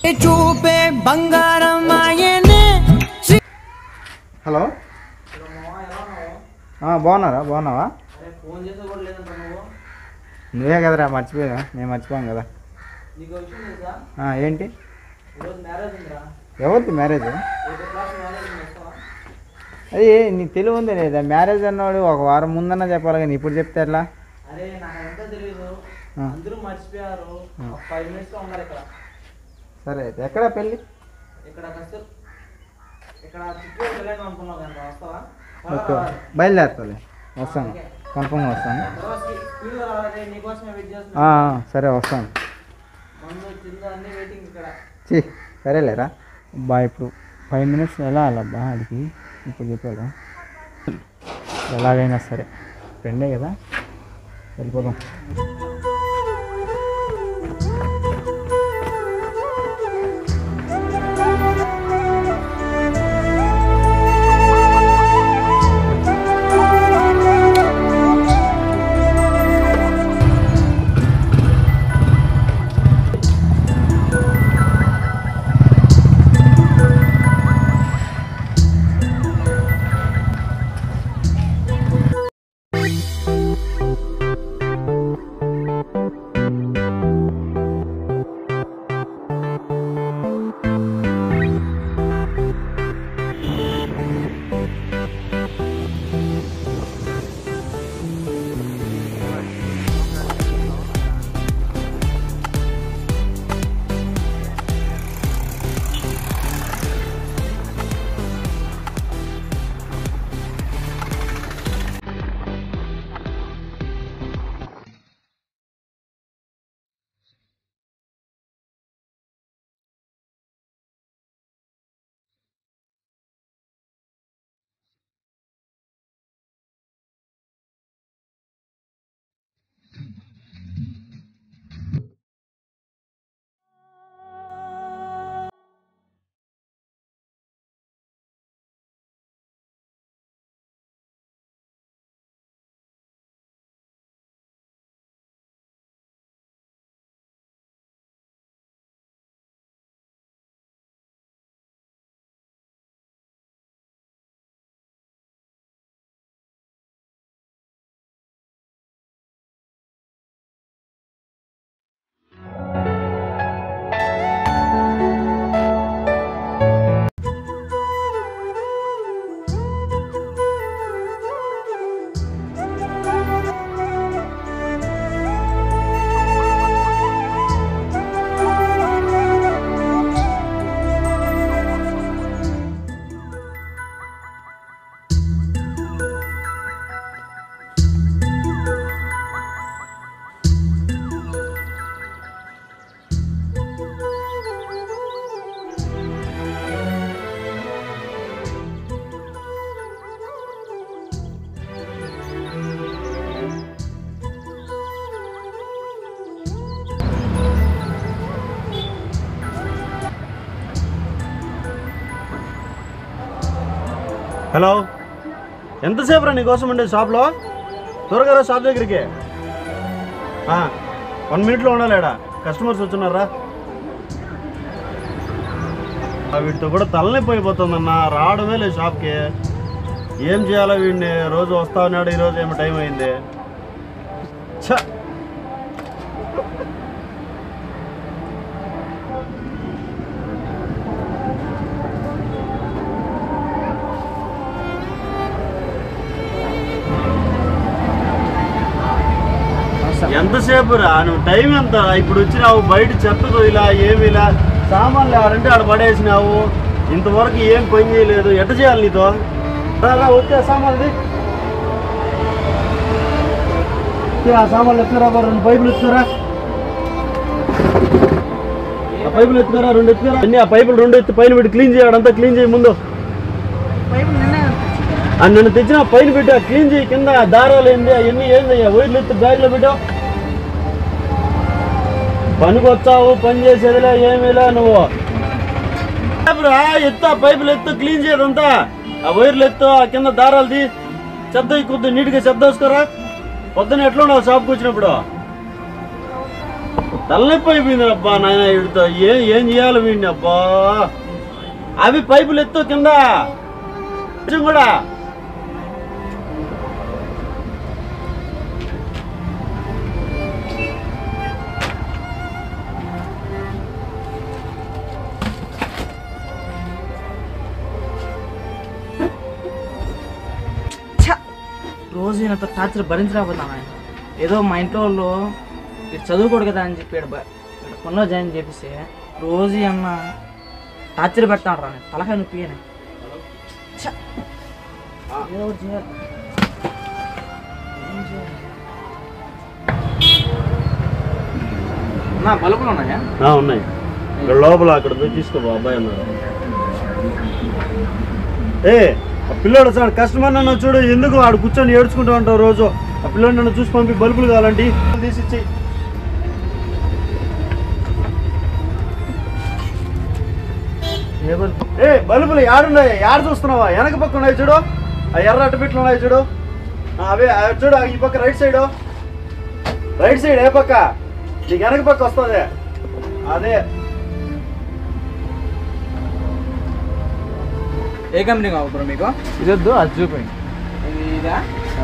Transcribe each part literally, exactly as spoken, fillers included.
చూపే బంగారం ఆయనే. హలో బాగున్నారా? బాగున్నావా? నువ్వే కదరా మర్చిపోయా, నేను మర్చిపోయాను కదా. ఏంటి? ఎవరిది మ్యారేజ్? అది నీకు తెలివి ఉంది లేదా? మ్యారేజ్ అన్నాడు ఒక వారం ముందన్నా చెప్పాలి కానీ ఇప్పుడు చెప్తే ఎట్లా? సరే అయితే ఎక్కడ పెళ్ళి? ఓకే బయలుదేరుతాలే, వస్తాను, కన్ఫర్మ్గా వస్తాను. సరే వస్తాను. చీ సరేలేరా బా. ఇప్పుడు ఫైవ్ మినిట్స్ ఎలా అబ్బా ఆడికి ఇప్పుడు చెప్పాడు. ఎలాగైనా సరే ఫ్రెండే కదా, వెళ్ళిపోదాం. హలో, ఎంతసేపు రా నీకోసం ఉండే షాప్లో? త్వరగా రా షాప్ దగ్గరికి. వన్ మినిట్లో ఉండాలేడా, కస్టమర్స్ వచ్చున్నారా? వీటితో కూడా తలనొప్పి అయిపోతుందన్న, రావడమే లేదు షాప్కి. ఏం చేయాలో వీడిని, రోజు వస్తా ఉన్నాడు, ఈరోజు ఏమో టైం అయింది. ఛ ఎంతసేపు రా నువ్వు, టైం ఎంత? ఇప్పుడు వచ్చినావు, బయట చెత్తతో ఇలా ఏమి ఇలా సామాన్లు ఆడంటే ఆడ పడేసినావు, ఇంతవరకు ఏం పని చేయలేదు. ఎట్ట చేయాలి నీతో? వచ్చే సామాన్లు ఆ సామాన్లు ఎత్తుకురా, రెండు పైపులు ఎత్తుకురా, ఆ పైపులు ఎత్తుకురా, రెండు ఎత్తుకురా. అన్ని ఆ పైపులు రెండు ఎత్తి పైన పెట్టి క్లీన్ చేయాలి, అంతా క్లీన్ చేయి. ముందు నన్ను తెచ్చిన పైన పెట్టా, క్లీన్ చేయి. కింద దారాలు ఏంది, అవన్నీ ఏందయ్యా, వైర్లు ఎత్తి బ్యాగ్లో పెట్టావు. పనికి వచ్చావు, పని చేసేదిలే ఏమిలా నువ్వు. ఎత్తు, ఆ పైపులు ఎత్తు, క్లీన్ చేయదంతా. ఆ వైర్లు ఎత్తు, ఆ కింద దారాలు తీ, చెత్త కొద్ది నీట్గా చెత్త వేసుకోరా. పొద్దున్న ఎట్లా ఉన్నావు షాప్కి వచ్చినప్పుడు? తలనొప్పి అయిపోయింది అబ్బా నాయన వీడితో ఏం ఏం చేయాలి వీడిని అబ్బా. అవి పైపులు ఎత్తు కింద కూడా. రోజు ఈయనతో టార్చర్ భరించలేకపోతాను ఆయన. ఏదో మా ఇంట్లో వాళ్ళు ఇక్కడ చదువుకోడు కదా అని చెప్పి ఇక్కడ పనిలో జాయిన్ చేపిస్తే రోజు అన్న టార్చర్ పెడతాడు రా. తలకాయ నొప్పి అని ఏదో ఒకటి చేయాలి. నా బల్బులు ఉన్నాయా? ఉన్నాయి ఇక్కడ లోపల. అక్కడ పోయి తీసుకోబో అబ్బాయి అన్నారు. ఏ ఆ పిల్లోడు సార్ కస్టమర్ నన్ను చూడు, ఎందుకు ఆడు కూర్చొని ఏడ్చుకుంటూ ఉంటావు రోజు. ఆ పిల్లోడు నన్ను చూసి పంపి బల్బులు కావాలంటే తీసిచ్చి. ఏ బల్బులు ఏడున్నాయి? ఏడు చూస్తున్నావా? వెనక పక్క ఉన్నాయి చూడు, ఆ ఎర్ర అట్టపెట్లు ఉన్నాయి చూడు, అవే చూడు. ఈ పక్క రైట్ సైడ్, రైట్ సైడ్ ఏ పక్క? నీకు వెనక పక్క వస్తుంది అదే. ఏ కంపెనీ కావాలి బ్రో మీకు? ఇదొద్దు, అది చూపిండి. ఇది ఇదా?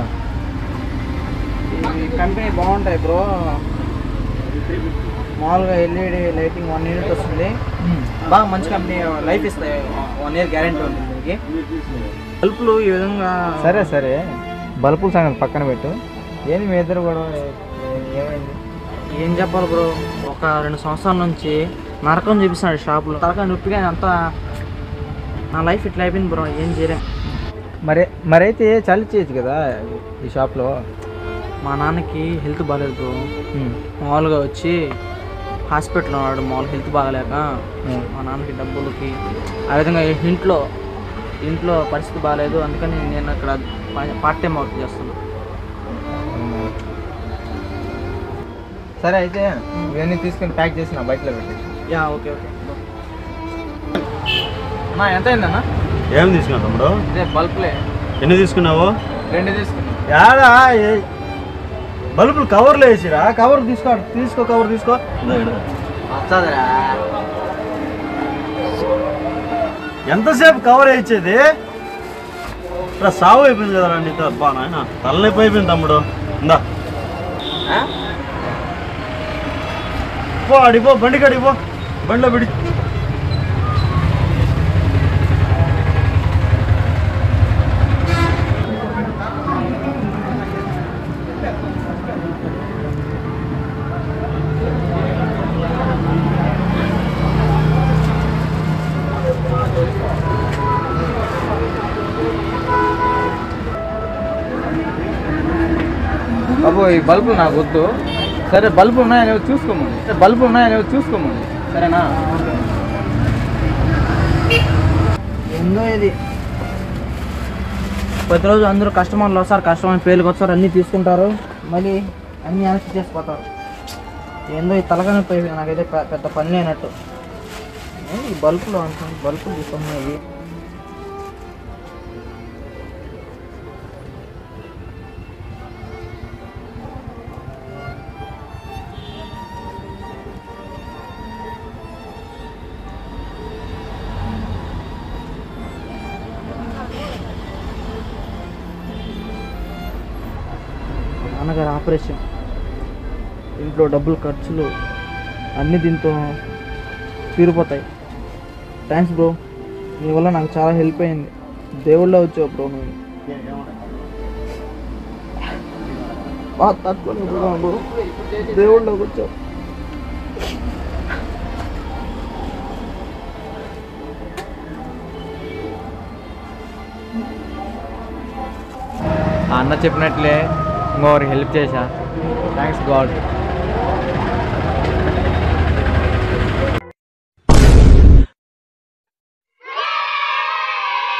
ఈ కంపెనీ బాగుంటాయి బ్రో. మామూలుగా ఎల్ఈడి లైటింగ్ వన్ యూనిట్ వస్తుంది. బాగా మంచి కంపెనీ, లైఫ్ ఇస్తాయి, వన్ ఇయర్ గ్యారెంటీ ఉంటుంది దీనికి. బల్బులు ఈ విధంగా. సరే సరే బల్బుల సంగతి పక్కన పెట్టు. ఏంది మీ ఇద్దరు కూడా ఏమైంది? ఏం చెప్పాలి బ్రో, ఒక రెండు సంవత్సరాల నుంచి నరకం చూపిస్తున్నాడు షాపులో. తలకాయ నొప్పిగా అంతా నా లైఫ్ ఇట్లా అయిపోయింది బ్రో. ఏం చేయలేం. మరి మరైతే చలి చేయొచ్చు కదా ఈ షాప్లో. మా నాన్నకి హెల్త్ బాగాలేదు బ్రో. మామూలుగా వచ్చి హాస్పిటల్లో ఉన్నాడు. మామూలుగా హెల్త్ బాగాలేక మా నాన్నకి డబ్బులకి ఆ విధంగా ఇంట్లో ఇంట్లో పరిస్థితి బాగాలేదు. అందుకని నేను అక్కడ పార్ట్ టైం వర్క్ చేస్తాను. సరే అయితే ఇవన్నీ తీసుకొని ప్యాక్ చేసి నా బయటలో పెట్టి. Yeah okay okay. అన్నా ఎంత అయిందన్నా? ఏం తీసుకున్నావు తమ్ముడు? అదే బల్బులే. ఎన్ని తీసుకున్నావు? రెండు తీసుకున్నాను. యాడా బల్బులు కవర్లో వేసిరా? కవర్ తీసుకో, తీసుకో కవర్ తీసుకో. వస్తుందిరా. ఎంతసేపు కవర్ వేయించేది? ఇక్కడ సాగు అయిపోయింది కదా నీతో. అబ్బా నాయన తలనొప్పి అయిపోయింది తమ్ముడు. ఇందా పో, అడిపో, బండికి అడిపో, బండిలో పిడి. బాబు ఈ బల్బులు నాకు వద్దు. సరే బల్బు ఉన్నాయని చూసుకోమండి. బల్బు ఉన్నాయని చూసుకోమండి సరేనా? ఏందో ఇది, ప్రతిరోజు అందరూ కస్టమర్లు వస్తారు, కస్టమర్ పేర్లకు వస్తారు, అన్నీ తీసుకుంటారు, మళ్ళీ అన్నీ అనౌన్స్ చేసిపోతారు. ఏందో ఈ తలకాయ నొప్పి అయిపోయింది నాకైతే. పెద్ద పని లేనట్టు. ఈ బల్బులు అంటున్నాయి, బల్బులు తీసుకున్నాయి. నాన్నగారు ఆపరేషన్, ఇంట్లో డబ్బులు ఖర్చులు అన్నీ దీంతో తీరిపోతాయి. థ్యాంక్స్ బ్రో, నీ వల్ల నాకు చాలా హెల్ప్ అయింది. దేవుళ్ళ వచ్చావు బ్రో నువ్వు. తట్టుకోలేకపోతున్నాను బ్రో, దేవుళ్ళకి వచ్చావు. అన్న చెప్పినట్లే ఇంకొకరికి హెల్ప్ చేశా. Thanks God.